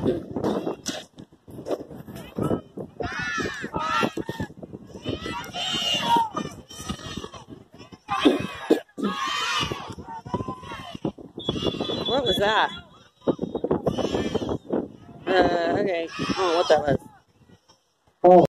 What was that? Okay. I don't know what that was.